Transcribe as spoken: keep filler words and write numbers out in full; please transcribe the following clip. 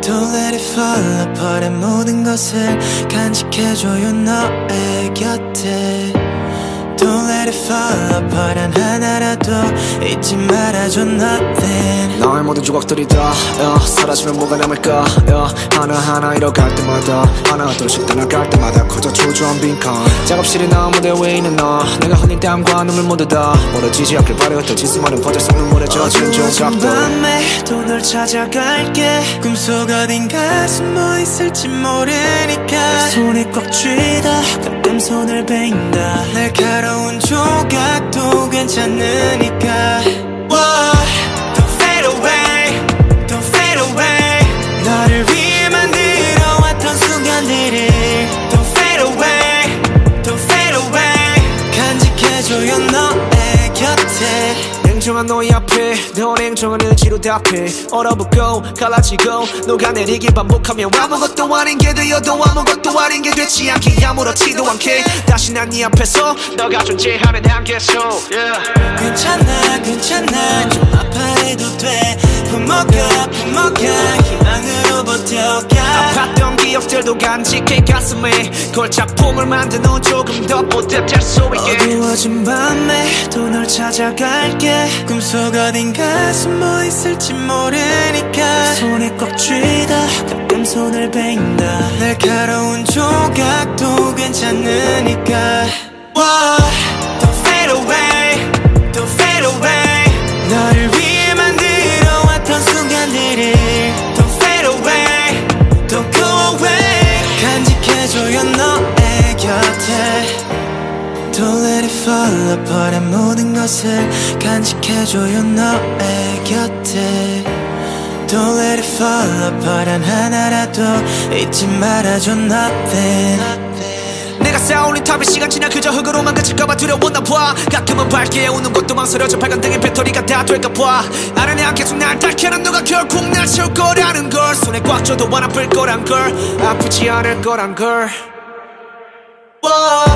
Don't let it fall apart. 모든 것을 간직해줘요 너의 곁에. Don't let it fall apart. 단 하나라도 잊지 말아줘 nothing. 너의 모든 조각들이 다 yeah, 사라지면 뭐가 남을까 yeah, 하나하나 잃어갈 때마다 하나 둘씩 떠나갈 때마다 커져 초조한 빈칸. 작업실에 나 무대 위에 있는 너 내가 흘린 땀과 눈물 모두 다 멀어지지 않길 바래. 흩어진 수많은 퍼즐 속 눈물에 젖은 조각들. 밤에 또 널 찾아갈게. 꿈속 어딘가 숨어 있을지 모르니까 손에 꽉 쥐다 가끔 손을 베인다. 날카로운 조각도 괜찮으니까. Whoa, don't fade away, don't fade away. 너를 위해 만들어왔던 순간들을 Don't fade away, don't fade away. 간직해줘요 너의 곁에. 냉정한 너의 앞에 더 냉정한 의지로 답해. 얼어붙고 갈라지고 녹아내리길 반복하며 아무것도 아닌 게 되어도 아무것도 아닌 게 되지 않게 아무렇지도 않게 다시 난 네 앞에서 너가 존재하는 한계소 yeah. 괜찮아 괜찮아 좀 아파해도 돼. 품어가 품어가 희망으로 버텨가. 아팠던 기억들도 간직해 가슴에 걸작품을 만든 후 조금 더 보답될 수 있게. 어두워진 밤에 또 널 찾아갈게. 꿈속 어딘가 숨어 있을지 모르니까 손에 꽉 쥐다 가끔 손을 베인다. 날카로운 조각도 괜찮으니까. Whoa, don't fade away, don't fade away. 너를 위해 만들어왔던 순간들을 Don't fade away, don't go away. 간직해줘요 너의 곁에. Don't let it fall apart. 모든 것을 간직해줘요 너의 곁에. Don't let it fall apart. 단 하나라도 잊지 말아줘 nothing. 내가 쌓아올린 탑이 시간 지나 그저 흙으로만 그칠까봐 두려웠나 봐. 가끔은 밝게 우는 것도 망설여져. 빨간 등의 배터리가 다 될까봐. 알아 내가 계속 날 닦여는 누가 결국 날 채울 거라는 걸. 손에 꽉 쥐어도 안 아플 거란 걸. 아프지 않을 거란 걸. Whoa.